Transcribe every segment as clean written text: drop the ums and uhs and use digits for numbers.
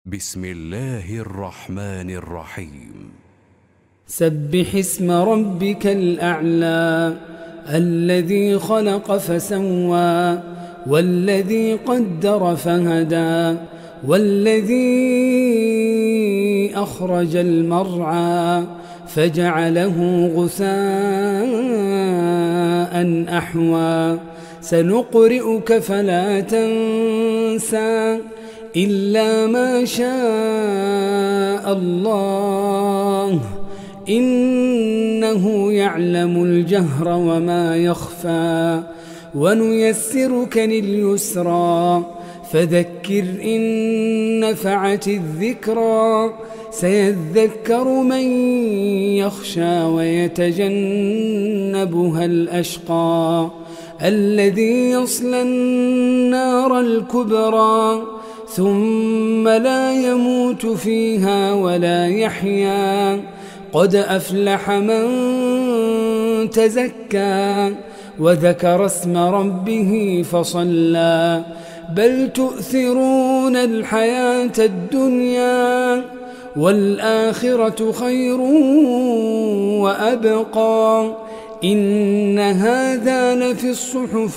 بسم الله الرحمن الرحيم. سبح اسم ربك الأعلى الذي خلق فسوى والذي قدر فهدى والذي أخرج المرعى فجعله غثاء أحوى سنقرئك فلا تنسى إلا ما شاء الله إنه يعلم الجهر وما يخفى ونيسرك لليسرى فذكر إن نفعت الذكرى سيذكر من يخشى ويتجنبها الأشقى الذي يصلى النار الكبرى ثم لا يموت فيها ولا يحيا قد أفلح من تزكى وذكر اسم ربه فصلى بل تؤثرون الحياة الدنيا والآخرة خير وأبقى إن هذا لفي الصحف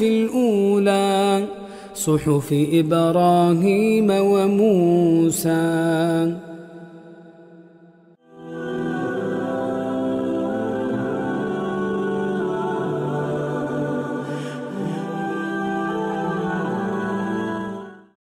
الأولى صحف إبراهيم وموسى.